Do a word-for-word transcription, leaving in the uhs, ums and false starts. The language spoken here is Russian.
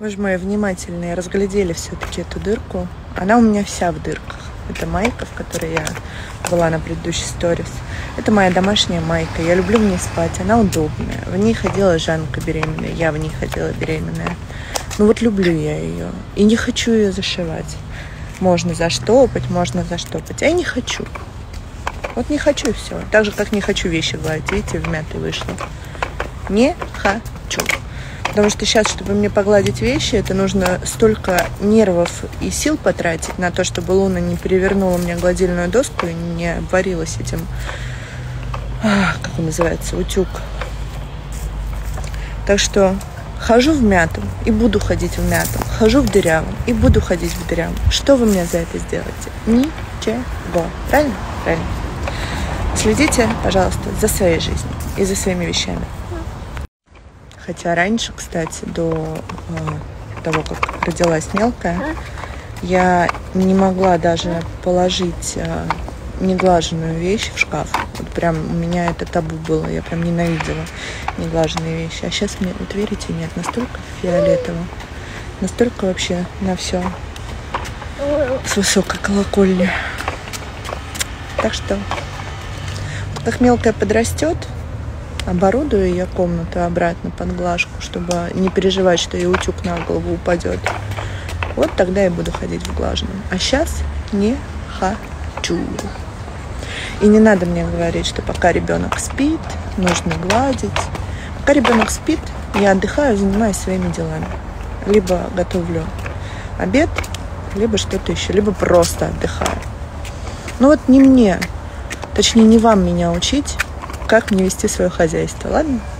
Вы же мои внимательные разглядели все-таки эту дырку. Она у меня вся в дырках. Это майка, в которой я была на предыдущей сторис. Это моя домашняя майка. Я люблю в ней спать. Она удобная. В ней ходила Жанка беременная. Я в ней ходила беременная. Ну вот люблю я ее. И не хочу ее зашивать. Можно заштопать, можно заштопать. А я не хочу. Вот не хочу и все. Так же, как не хочу вещи гладить. Видите, вмятый вышло. Не хочу. Потому что сейчас, чтобы мне погладить вещи, это нужно столько нервов и сил потратить на то, чтобы Луна не перевернула мне гладильную доску и не обварилась этим, как он называется, утюг. Так что хожу в мятом и буду ходить в мятом. Хожу в дырявом и буду ходить в дырявом. Что вы мне за это сделаете? Ничего. Правильно? Правильно. Следите, пожалуйста, за своей жизнью и за своими вещами. Хотя раньше, кстати, до э, того, как родилась мелкая, я не могла даже положить э, неглаженную вещь в шкаф. Вот прям у меня это табу было. Я прям ненавидела неглаженные вещи. А сейчас мне, вот верите, нет, настолько фиолетово. Настолько вообще на все с высокой колокольни. Так что, как мелкая подрастет, оборудую я комнату обратно под глажку, чтобы не переживать, что ей утюг на голову упадет. Вот тогда я буду ходить в глаженном. А сейчас не хочу. И не надо мне говорить, что пока ребенок спит, нужно гладить. Пока ребенок спит, я отдыхаю, занимаюсь своими делами. Либо готовлю обед, либо что-то еще, либо просто отдыхаю. Ну вот не мне, точнее не вам меня учить, как мне вести свое хозяйство, ладно?